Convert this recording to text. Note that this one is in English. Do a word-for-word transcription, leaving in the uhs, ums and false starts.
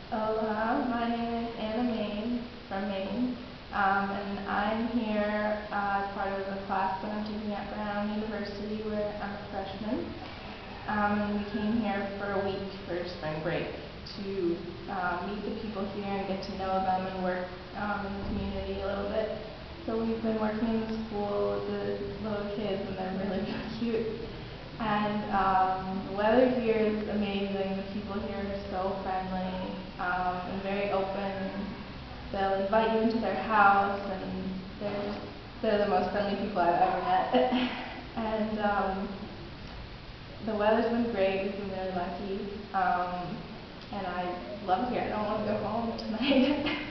Aloha, my name is Anna Main from Maine, um, and I'm here uh, as part of a class that I'm taking at Brown University where I'm a freshman. Um, and we came here for a week for spring break to uh, meet the people here and get to know them and work um, in the community a little bit. So we've been working in the school with the little kids and they're really, really cute. And um, the weather here is amazing. The people here are so friendly um, and very open. They'll invite you into their house, and they're just, they're the most friendly people I've ever met. and um, the weather's been great. We've been really lucky, um, and I love it here. I don't want to go home tonight.